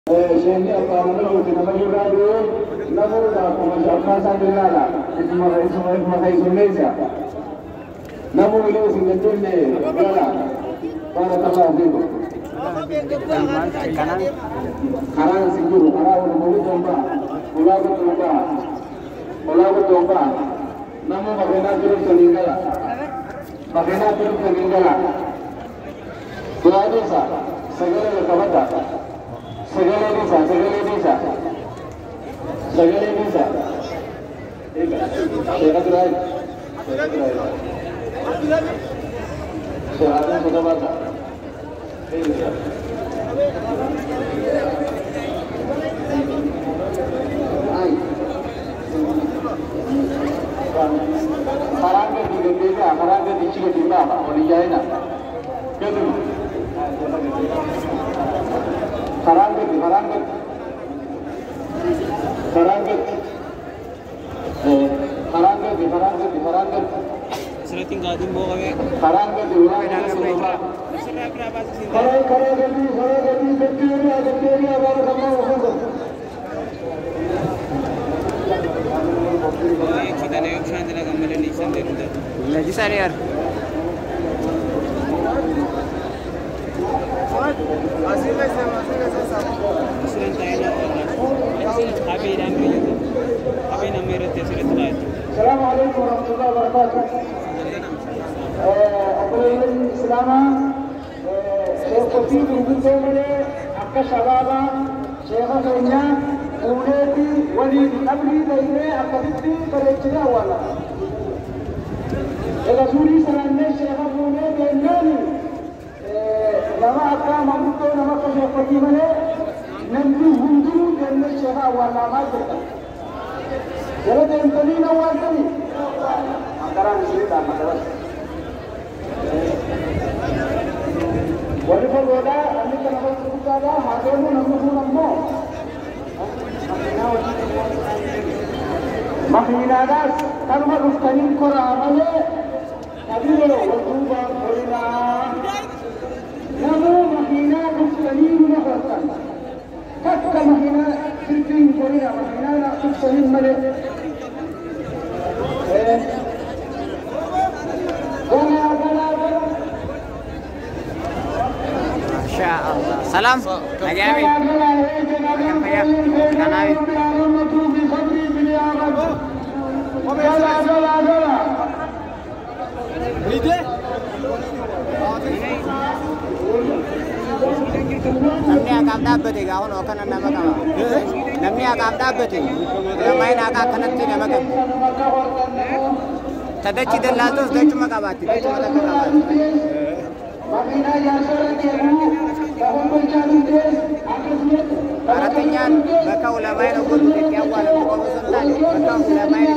Sehingga kalau kita menjadi namun kalau sambil semua Indonesia namun itu sebetulnya para tahu karena singgung karena mau coba pulau coba namun bagaimana terus meninggal Tuhan bisa segala kepada segala bisa segala terakhir segala sudah baca karangga di Cina di mana boleh jaina gitu karangga Serating gading mo kami. karangga di mana Kita na yung siya nila kami rin isang din. Lagi sana yar. Surat tayo na abi namin rin surat tayo. Assalamualaikum warahmatullahi wabarakatuh. Islam seperti itu akka shababa Syekh Kenya ulati wali abli daire akabiti bercerita wala. Rasuli sallallahu Syekh Kenya benani nama akka mamuto nama Syekh Kenya nanti hundu dan Syekh wala madra. Jadi ini awal kali. Antara cerita antara. Wali boda, kami kenapa terbuka dah? Hadamu namu. Mahinadas, karma rustanin koramane. Kabiro waduba korina. Namu mahina rustanin nahartan. Kakka mahina sirtin korina mahina rustanin male. Masya Allah. Salam. Lagi Amin. Ya. Kan Amin. Namni akam dhaabbate gaa kun kana nama qaba. Namni akam dhaabbate lammayn akka kanatti nama qaba. Tadachi dallaatos dachuma qabaatti. Dachuma takka qabaatti. Artinya bakal ulama yang aku tuh awal aku suntan, bakal ulama yang